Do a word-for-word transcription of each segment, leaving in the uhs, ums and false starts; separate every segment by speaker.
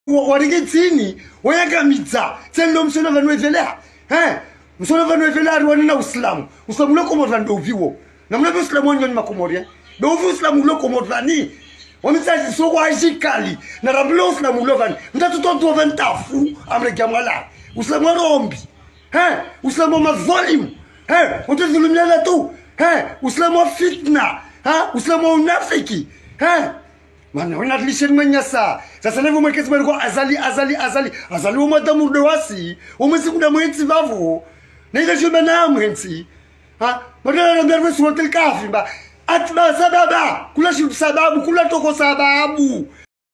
Speaker 1: warigetsini wayakamidza tsendo msona vanwe vela eh msona vanwe vela ari wana uislamu uislamu loko modlando viwo namna uislamu wanyo ni makomoria do uislamu loko modlani wamitsaji soko ajikali na rablo uislamu lovani mtatu tonto vantafu amrega mala uislamu rombi eh uislamu mazolim eh utazulumiana tu eh uislamu fitna ha uislamu unafiki eh mana unadlishen manyasa sasa nevo mwekezi mweko azali azali azali azali umadamu dewasi umesi kuna mwenzi vavu na ile juma na mwenzi ha madana na mberwe suwatel kafi ba atba sababa kula shi sababu kula toko sababu.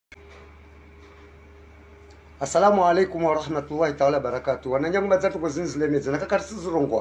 Speaker 1: Assalamu alaikum wa rahmatullahi ta'ala barakatuh wananyangu mazatu ko zinzile medza nakakatisizo rongwa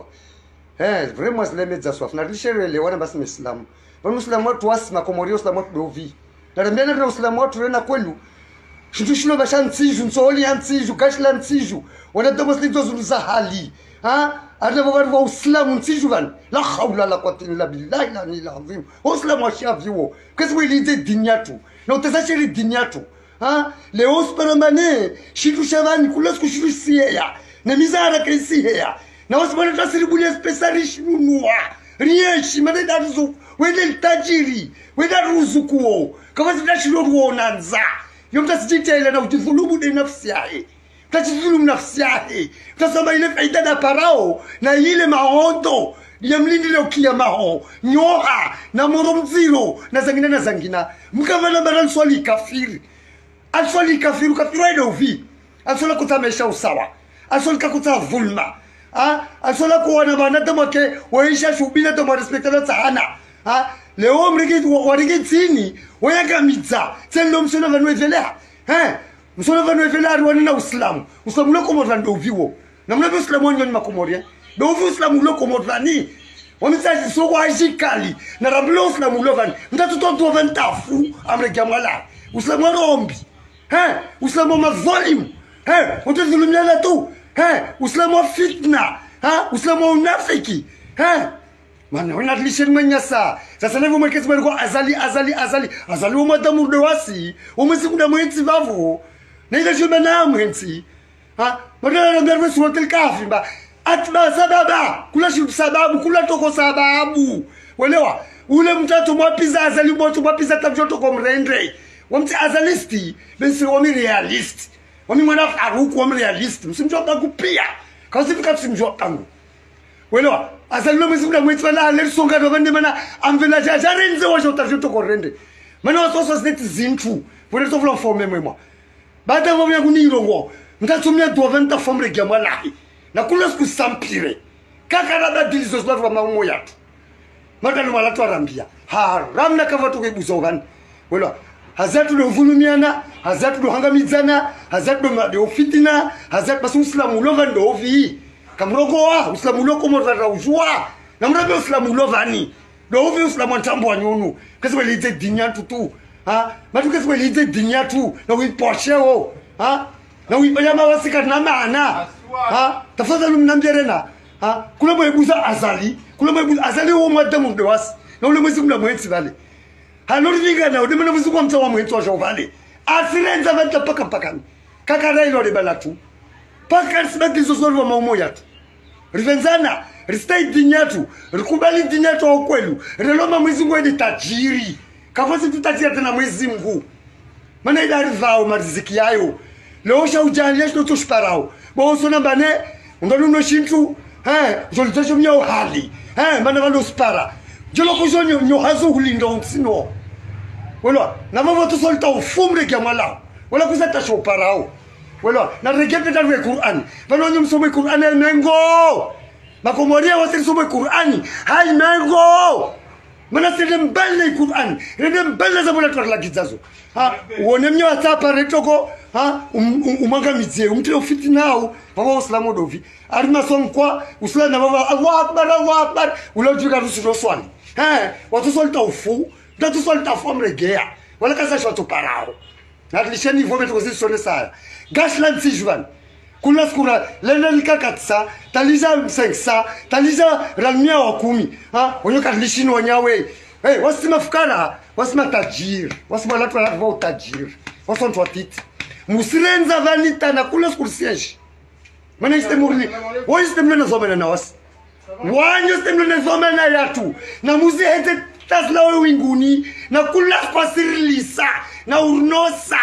Speaker 1: eh vraiment zile medza swaf na lisherele wana basi muislamu ba muislamu watu wasima komorio islamu watu dovi na mbele na uislamu watu rena kwelu shitu shino bashantsiju ntsoli yantsiju gashla ntsiju wana domoslizo zuluza hali ha ada bogari wa uislamu ntsiju van la hawla la quwwata illa billahi la ilaha azim uislamu washaviwo kazi wilize dinyatu na utazashiri dinyatu ha leo supermane shitu shavani kulasku shitu siya na mizara krisiya na wasibana tasiribulia specialish nunua rieshi manenda ruzu wende tajiri wenda ruzukuo kama zidashiro ruonanza yomta sijitele na utizulumu de nafsi yake tajizulumu nafsi yake tasema ile faida na parao na ile maondo ya mlindi leo kiyamao nyoha na moromziro na zangina na zangina mkavana baran swali kafiri aswali kafiru kafiru ndo vi aswala kutamesha usawa aswala kakuta vulma ah aswala kuona banadamu ke waisha shubila to respectana sana ah leo mrigi warigetsini wayakamidza tsendo msona vanwe vela eh msona vanwe vela ari wana uislamu uislamu loko modlando viwo namna uislamu wanyo ni makomoria do uislamu loko modlani wamitsaji soko ajikali na rablo uislamu lovani mtatu tonto vantafu amrega mala uislamu rombi eh uislamu mazolim eh utazulumiana tu eh uislamu fitna ha uislamu unafiki eh mana unadlishen manyasa sasa nevo mwekezi mweko azali azali azali azali umadamu dewasi umesi kuna mwenzi vavu na ile juma na mwenzi ha madana na mberwe suwatel kafi ba atba sababa kula shi sababu kula toko sababu welewa ule mtatu mwapiza azali mwoto mwapiza tabjoto kwa mrendre wamti azalisti bensi wami realist wami mwana aruku wami realist msimjota kupia kasifika simjota ngu welewa azali no msimda mwiti wana alerisonga do bande mana amvela jajarenze wa jota joto korende mana wasoso sneti zintu wele to vlo forme mwa bada wami yakuniro ngo ngatumia do venta formre gyama lahi na kula sku sampire kakara da dilizo zwa wa mamu yatu madani wala to arambia haram na kavato kebuzo vani welewa hazatu do vulumiana hazatu do hangamizana hazatu do fitina hazatu basu islamu lovando ovi kamrogo wa islamu loko modara ujua na mrabe islamu lovani do ovi islamu ntambo anyunu kasi welize dinyatu tu ha matu kasi welize dinyatu na wiposheo ha na wibaya wasika na maana ha tafadhali mnamjerena ha kula mwebuza azali kula mwebuza azali wo madamu dewasi na ule mwezi mna mwenzi vale haloriga na udemana vuzuko mtawa mwenzo jovale asirenza vanta paka paka kakara ilo de balatu paka sibati zozolwa maumo yatu rivenzana ristai dinyatu rikubali dinyatu au kwelu reloma mwezi ngwede tajiri kafasi tutatia tena mwezi mgu mana ida rivao mariziki yayo leosha ujani yesh noto shparao boso nambane ungalu no shintu eh jolitejo myo hali eh mana valo spara jolo kuzonyo nyo hazo hulindo nsino wala na mama to solta ufumre gyamala wala kuzata shoparao wala na regete dalwe Qur'an vanonyo msome Qur'an el mengo makomoria wasi msome Qur'an hai mengo mana sele mbele Qur'an rende mbele za bola twala gizazo ha wone mnyo atapa retoko ha umanga mizie umtio fitinao baba uislamu dovi arima sonkwa uislamu na baba Allahu akbar Allahu akbar ulojuka rusiro swali eh watu solta ufu datu solta fomre gea wala kasa shwa to parao na lisheni vome to zisone saya gashland sijuan kula skura lenda likakatsa taliza msengsa taliza ramia wa kumi ha wonyoka lishini wanyawe hey wasima fukara wasima tajir wasima latu wa tajir wasonto watiti musirenza vanita na kula skursiashi mana istemurni wo istemna na zomena na was wanyo istemna na zomena yatu na muzi hete tasla winguni na kula kwasirilisa na urnosa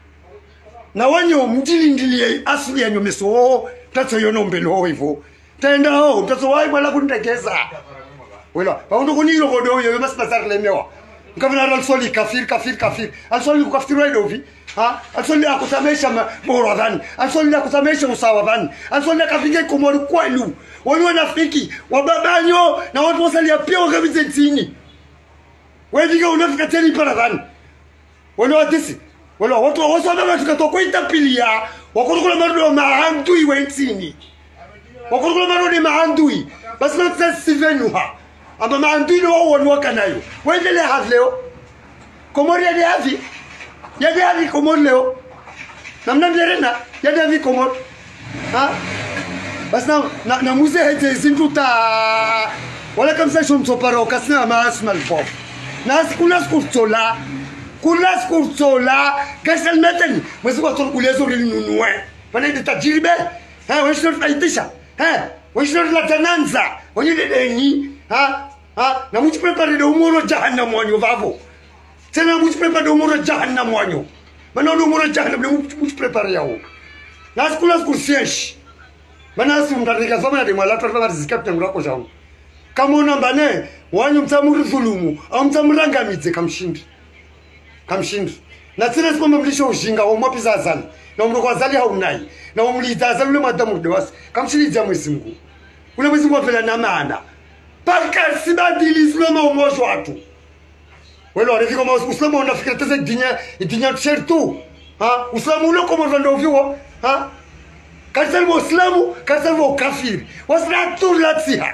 Speaker 1: na wanyo mjilindiliye asili ya nyomeso tatso yono mbelo hivyo tenda ho tatso wai bala kuntekeza wela paundo kunilo godo yo masipasar lemewa ngavana alsoli kafir kafir kafir alsoli kafir wedo vi ha alsoli akusamesha moradhani alsoli akusamesha usawadhani alsoli kafinge komori kwelu wali wanafiki wababanyo na watu wasalia pia wakabize tini wewe unafika tena paradhani wala watisi wala watu wasaba tukatoka itapilia wakurukula marudo maandui wentini wakurukula marudo maandui basi na tsisivenuha ama maandui no wonwaka nayo wendele havleo komori ya havi ya havi komori leo namna mderena ya havi komori ha basi na na, na muze hete zinduta wala kamsa shumsoparo kasna ma asmal pop nas kuna skurtola kuna skurtola gasal meten mwezi kwa tolo kulezo linunuwe pana inde tajiribe ha weshno faitisha ha weshno la tananza wanyide deni ha ha na muchi prepare de umuro jahannam wanyo vavo tena muchi prepare de umuro jahannam wanyo mana de umuro jahannam de muchi prepare yao nas kuna skursesh mana sumdarika zama de mala torfa zikapta ngurako jamu kama unambane wanyu mtamuri dhulumu au mtamrangamitse kamshindi kamshindi na tsine sipomba mlisho ushinga womwapiza azali na umroko azali haunai na umliza azali ule madamu dewasi kamshilidza mwezi Mungu ule mwezi Mungu apela na maana paka sibadili islama umojo watu welo arifika mwa uslama unafikira teze dinya dinya tshirtu ha uslamu ule komo ndo viwo ha kasal muslamu kasal kafiri wasratu latsiha.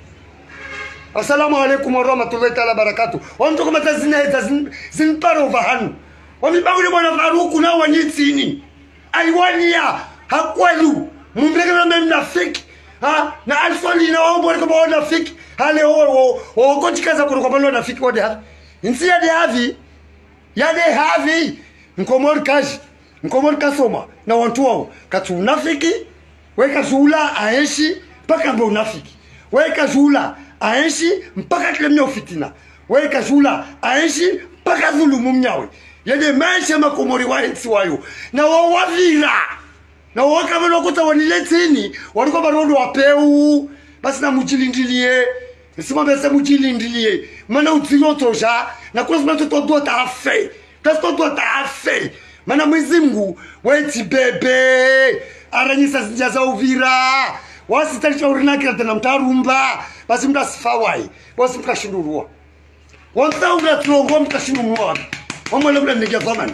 Speaker 1: Assalamu alaikum warahmatullahi ta'ala barakatuh. Wamtu kama tazina tazin zinparo vahanu. Wamibagule mwana faruku na wanyitsini. Aiwania hakwelu. Mumbeke na mnafiki. Ha na alfali na wao kama wanafiki. Hale wao wao kochikaza kuruka balo nafiki wade ha. Insi ya de havi. Ya de havi. Nkomor kaji. Nkomor kasoma na watu wao. Katu unafiki. Weka zula aeshi paka mbo unafiki. Weka zula aishi mpaka klemnya ufitina weka jula aishi mpaka dhulumu mnyawe yede maisha makomori wa ensi wayo na wawavira na wakama lokuta waniletini walikuwa barondo wapeu basi na mujilindilie sima bese mujilindilie mana utiyotoja na kwa sababu toto tafe kasto toto tafe mana Mwenyezi Mungu weti bebe aranyisa zijaza uvira wasitalisha urinakira tena mtarumba basi mtasifawai basi mkashindurua wanta unatrongo mkashindurua wamwele mla nigya zamana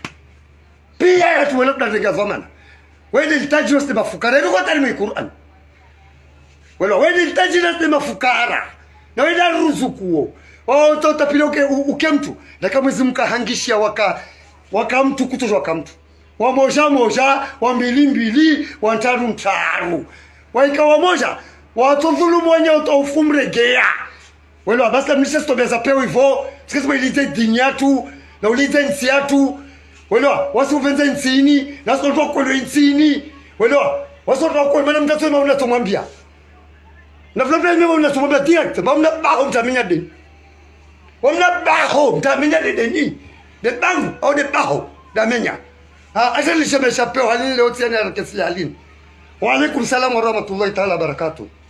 Speaker 1: pia yatu wele mla nigya zamana wede litaji weste mafukara ilo kwa tali Qur'an wala wede litaji weste mafukara na wede ruzukuo o tota piloke ukemtu na kama zimka hangishia waka waka mtu kutozo waka mtu wa moja moja wa mbili mbili wa ntaru ntaru waika wa moja watu dhulumu wenye utofumregea wala basi mlisha stobeza peo hivyo sikisema ilite dinyatu na ulite nsiatu wala wasuvenza nsini na sio kwa nsini wala wasotoka kwa maana mtasema unatomwambia na vile vile unatomwambia direct mbona baho mtamenya deni wala baho mtamenya deni de bangu au de baho damenya ah ajali shemesha peo halini leo tena kesi halini. Wa alaikum salam wa rahmatullahi ta'ala barakatuh.